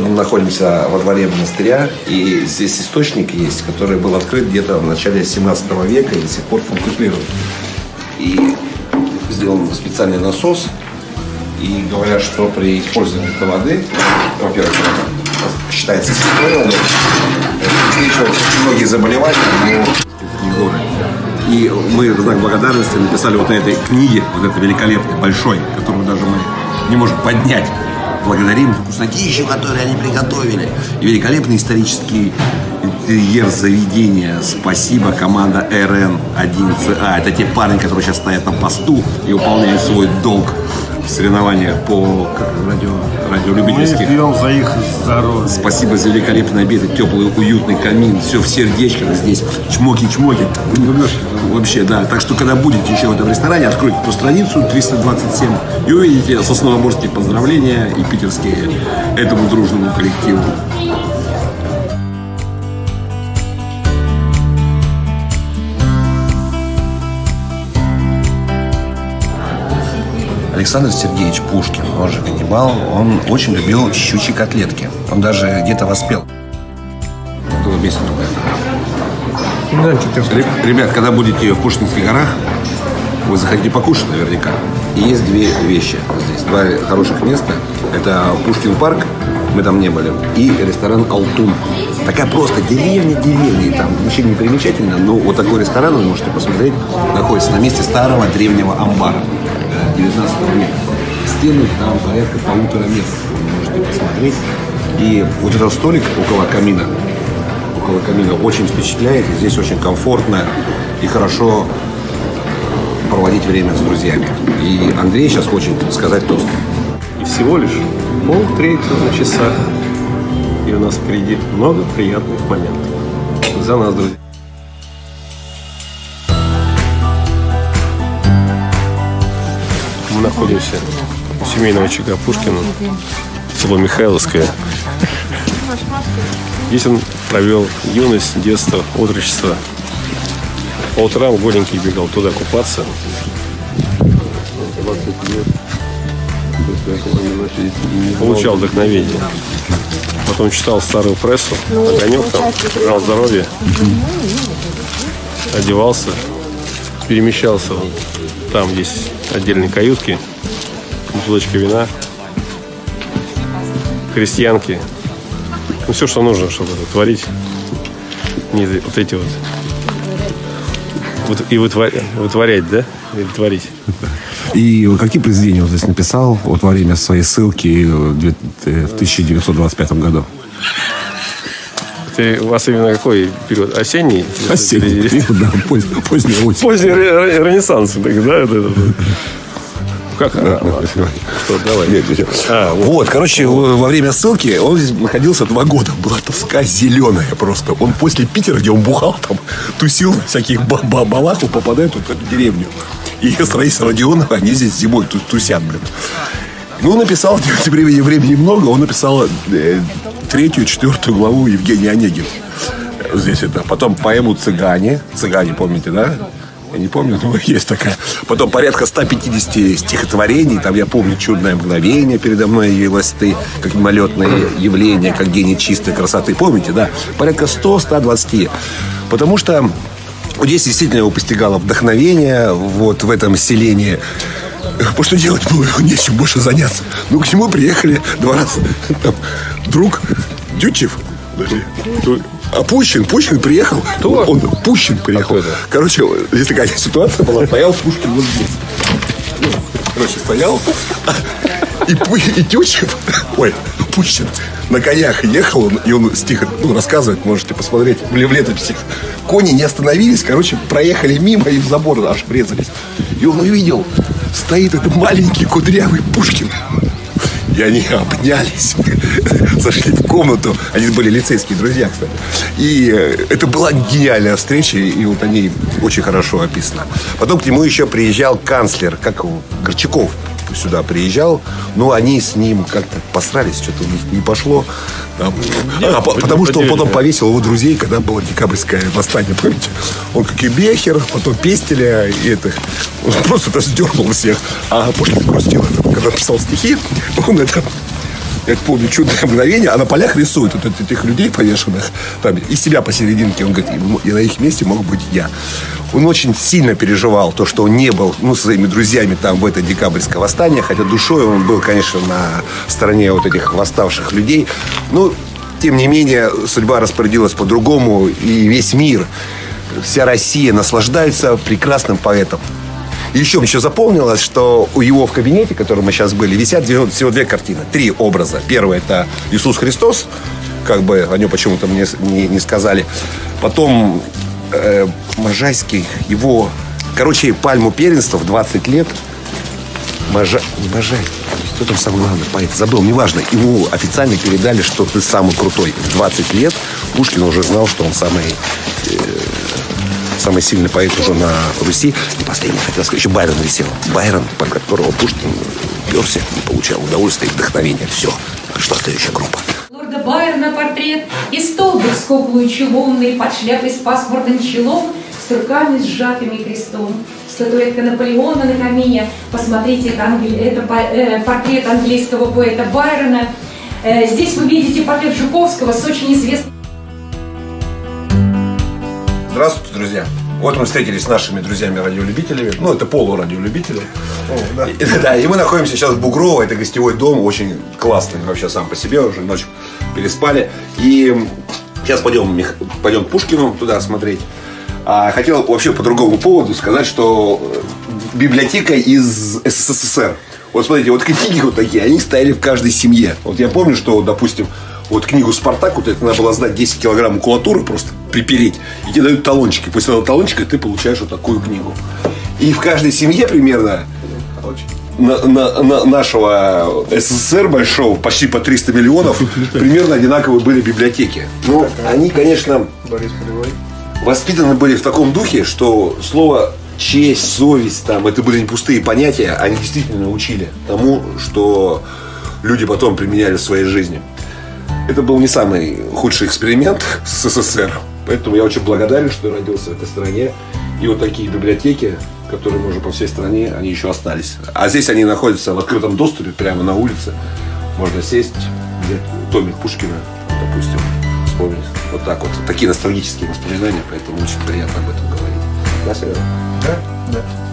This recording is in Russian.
мы находимся во дворе монастыря, и здесь источник есть, который был открыт где-то в начале 17 века и до сих пор функционирует. И сделан специальный насос, и говорят, что при использовании этой воды, во-первых, считается святой водой, излечивает очень многие заболевания, и мы в знак благодарности написали вот на этой книге, вот этой великолепной, большой, которую даже мы не можем поднять. Благодарим вкуснотищу, которую они приготовили. И великолепный исторический интерьер заведения. Спасибо, команда РН1ЦА. Это те парни, которые сейчас стоят на посту и выполняют свой долг в соревнованиях по радиолюбительских. Мы пьем за их здоровье. Спасибо за великолепный обед, теплый, уютный камин. Все в сердечках здесь. Чмоки-чмоки. Вообще, да. Так что, когда будете еще в этом ресторане, откройте ту страницу 327 и увидите сосновоборские поздравления и питерские этому дружному коллективу. Александр Сергеевич Пушкин, он же каннибал, он очень любил щучьи котлетки. Он даже где-то воспел. Было песня такая. Ребят, когда будете в Пушкинских горах, вы захотите покушать наверняка. И есть две вещи здесь, два хороших места. Это Пушкин парк, мы там не были, и ресторан «Алтун». Такая просто деревня, там ничего не примечательно, но вот такой ресторан вы можете посмотреть, находится на месте старого древнего амбара 19 века. Стены там порядка 1,5 метра, вы можете посмотреть. И вот этот столик около камина очень впечатляет. И здесь очень комфортно и хорошо проводить время с друзьями. И Андрей сейчас хочет сказать тост. И всего лишь 2:30 на часах. И у нас впереди много приятных моментов. За нас, друзья. Мы находимся у семейного очага Пушкина, село Михайловское. Здесь он провел юность, детство, отрочество. По утрам голенький бегал туда купаться. Получал вдохновение. Потом читал старую прессу, огонек там, жал здоровье, одевался, перемещался. Там есть отдельные каютки, бутылочка вина, крестьянки. Ну, все, что нужно, чтобы творить вот эти вот и вытворять, да? Или творить. И какие произведения он здесь написал вот во время своей ссылки в 1925 году? У вас именно какой период? Осенний? Осенний период, да, поздний осень. Поздний ренессанс, да? Как? Давай. Вот, короче, во время ссылки он здесь находился 2 года. Была тоска зеленая просто. Он после Питера, где он бухал, там тусил на всяких балаху, попадает в эту деревню. И с Раисой Родионовой они здесь зимой тусят, блин. Ну, написал, времени много, он написал 3-ю, 4-ю главу Евгения Онегина. Здесь это. Потом поэму «Цыгане». «Цыгане», помните, да? Я не помню, но есть такая. Потом порядка 150 стихотворений. Там, я помню, «Чудное мгновение» передо мной явилось ты, как мимолетное явление, как гений чистой красоты. Помните, да? Порядка 100-120. Потому что вот здесь действительно его постигало вдохновение вот в этом селении. Потому что делать было нечем больше заняться. Ну, к нему приехали 2 раза. Там, друг Дючев. А Пущин приехал. Он Пущин приехал. Короче, здесь такая ситуация была. Стоял Пушкин вот здесь. Короче, стоял. И Дючев, Пущин, на конях ехал. И он стих рассказывает, можете посмотреть в летописях. Кони не остановились, короче, проехали мимо и в забор аж врезались. И он увидел, стоит этот маленький кудрявый Пушкин. И они обнялись, зашли в комнату. Они были лицейские друзья, кстати. И это была гениальная встреча, и вот о ней очень хорошо описано. Потом к нему еще приезжал канцлер, как его, Горчаков сюда приезжал. Но они с ним как-то посрались, что-то у них не пошло. Потому что он потом повесил его друзей, когда было декабрьское восстание, помните? Он как и Бехер, потом Пестеля и это. Он просто это сдернул всех. А Пушкин грустил, когда писал стихи, он это Я помню чудное мгновение, а на полях рисует вот этих людей повешенных, там, и себя посерединке. Он говорит, и на их месте мог быть я. Он очень сильно переживал то, что он не был, ну, со своими друзьями там в это декабрьское восстание, хотя душой он был, конечно, на стороне вот этих восставших людей. Но, тем не менее, судьба распорядилась по-другому, и весь мир, вся Россия наслаждается прекрасным поэтом. И еще запомнилось, что у его в кабинете, в котором мы сейчас были, висят всего две картины, 3 образа. Первый — это Иисус Христос, как бы о нем почему-то мне не сказали. Потом Можайский, его, короче, пальму первенства в 20 лет. Можайский, кто там самый главный поэт? Забыл, неважно. Ему официально передали, что ты самый крутой. В 20 лет Пушкин уже знал, что он самый сильный поэт уже на Руси. И последний, хотел сказать, еще Байрон висел. Байрон, по которого Пушкин перся и получал удовольствие и вдохновение. Все. Пришла следующая группа. Лорда Байрона портрет и столбик скоплую чугунный под шляпой с пасмурным челом, с руками сжатыми крестом. Статуэтка Наполеона на камине. Посмотрите, это портрет английского поэта Байрона. Здесь вы видите портрет Жуковского с очень известным... Здравствуйте, друзья. Вот мы встретились с нашими друзьями-радиолюбителями. Ну, это полурадиолюбители. Да, и мы находимся сейчас в Бугрово. Это гостевой дом, очень классный вообще сам по себе. Уже ночь переспали. И сейчас пойдем к Пушкину туда смотреть. Хотел вообще по другому поводу сказать, что библиотека из СССР. Вот смотрите, вот книги вот такие, они стояли в каждой семье. Вот я помню, что, допустим, вот книгу «Спартак», вот это надо было знать 10 килограмм макулатуры, просто припереть. И тебе дают талончики. После этого талончика ты получаешь вот такую книгу. И в каждой семье примерно нашего СССР большого, почти по 300 миллионов, примерно одинаковые были библиотеки. Но они, конечно, воспитаны были в таком духе, что слово честь, совесть, там, это были не пустые понятия, они действительно учили тому, что люди потом применяли в своей жизни. Это был не самый худший эксперимент с СССР. Поэтому я очень благодарен, что я родился в этой стране. И вот такие библиотеки, которые уже по всей стране, они еще остались. А здесь они находятся в открытом доступе, прямо на улице. Можно сесть, взять томик Пушкина, допустим, вспомнить. Вот так вот. Такие ностальгические воспоминания, поэтому очень приятно об этом говорить. Да, Серега? Да.